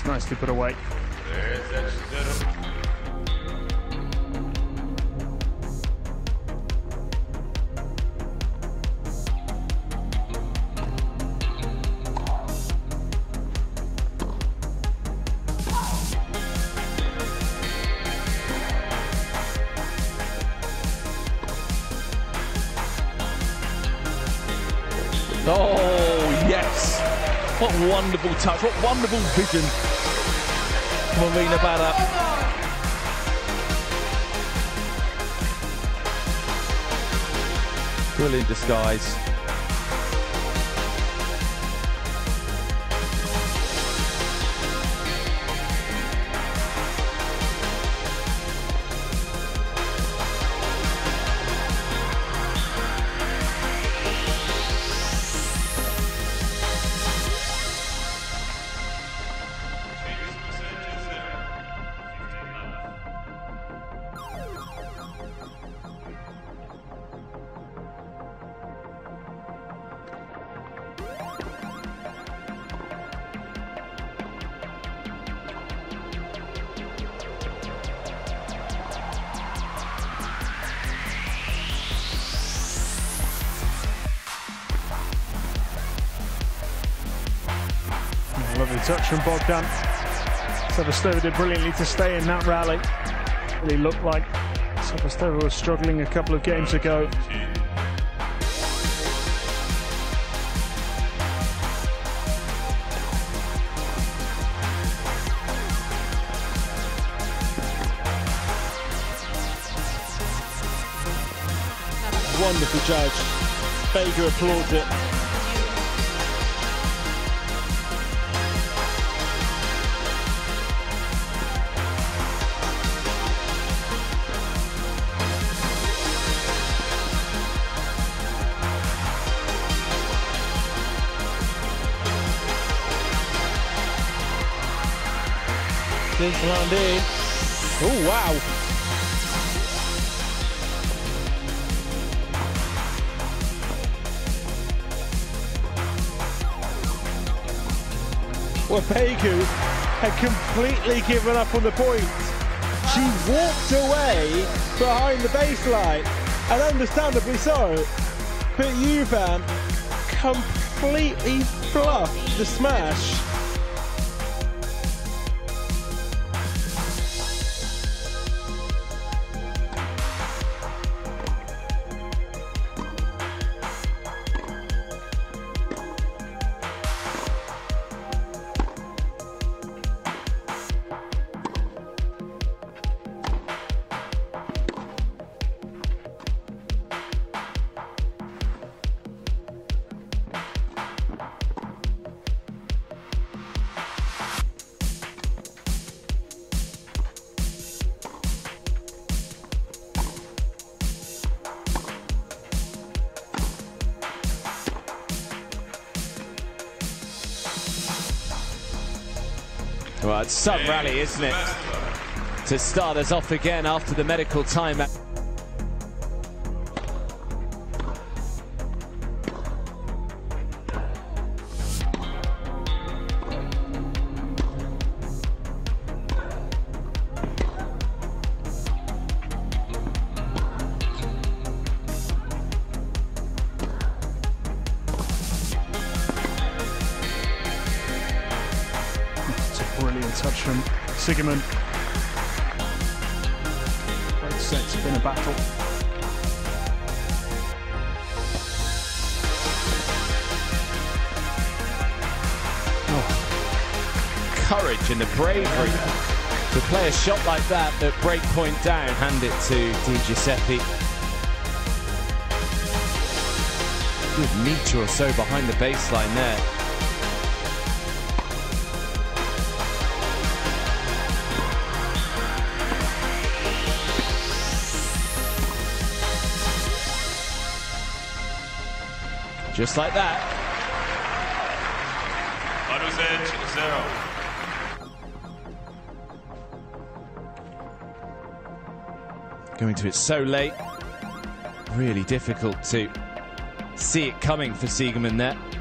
Just nicely put away. Oh, yes. What wonderful touch, what wonderful vision from Amina Bada. Brilliant disguise. Lovely touch from Bogdan. Sevastova did brilliantly to stay in that rally. Really looked like Sevastova was struggling a couple of games ago. Wonderful judge. Vega applauds it. Oh, wow. Well, Pegu had completely given up on the point. She walked away behind the baseline, and understandably so. But Yuvan completely fluffed the smash. Well, it's some rally, isn't it? To start us off again after the medical timeout. Brilliant touch from Siegemund. Both sets have been a battle. Courage and the bravery to play a shot like that at break point down, hand it to Di Giuseppe. Good meter or so behind the baseline there. Just like that. Going to it so late. Really difficult to see it coming for Siegemund there.